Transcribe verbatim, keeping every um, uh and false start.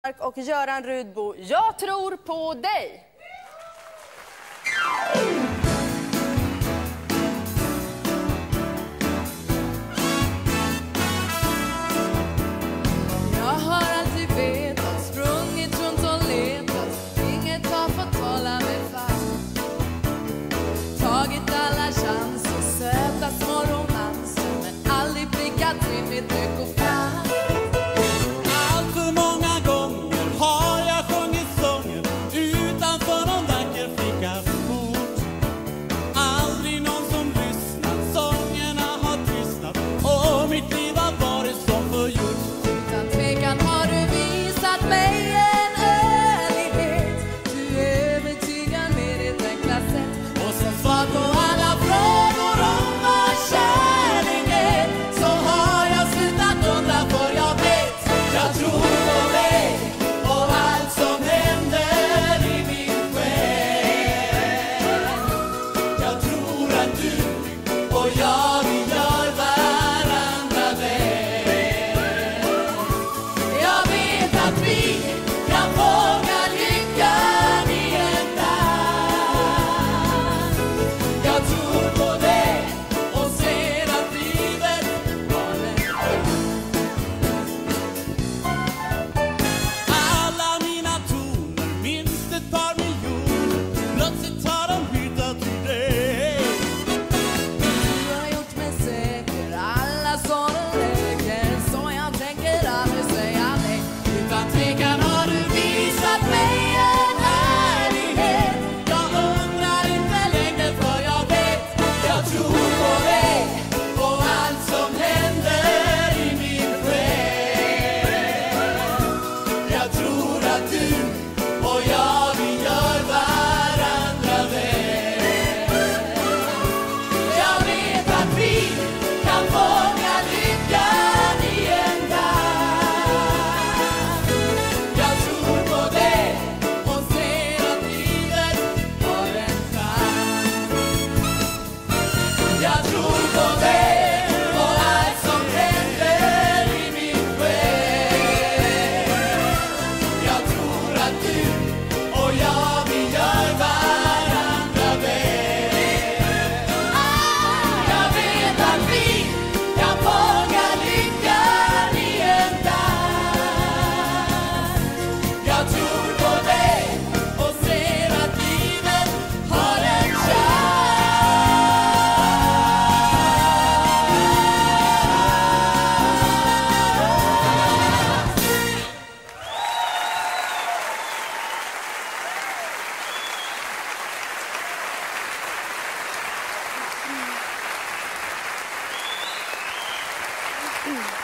Och Göran Rudbo, jag tror på dig. Jag har alltid vetat, sprungit runt och letat, inget har fått hålla mig fast. Tagit alla chanser, söta små romanser, men aldrig blickat in mitt lyckofram. Alltför många gånger har jag sjungit sånger utanför någon vacker flickas port. Aldrig någon som lyssnat, sångerna har tystnat och mitt liv har varit som förgjort. Utan tvekan har du visat mig en ärlighet. Du övertygar med ditt enkla sätt. Och som svar på alla frågor om vad kärlek är, så har jag slutat undra, för jag vet, jag tror på dig och allt som händer i min själ. Jag tror att du och jag, vi gör varandra väl. Jag vet att vi kan fånga lyckan i en dans. Jag tror på dig och ser att livet har en alla mina toner, minst ett par miljoner, plötsligt har de hittat till dig. Du har gjort mig säker, alla sådana läger, så jag tänker aldrig säga nej. Utan tvekan har du visat mig en ärlighet. Jag undrar inte längre, för jag vet, jag tror på dig och allt som händer i min själ. Jag tror att du och jag, vi gör varandra väl. Jag vet att vi kan fånga lyckan i en dans. Jag tror på dig och ser att livet har en chans. Jag tror på dig och allt som händer i min själ. Jag tror att du och jag, vi gör varandra väl. Jag vet att vi kan fånga lyckan i en dans. Jag tror på dig och ser att livet har en chans. Mm.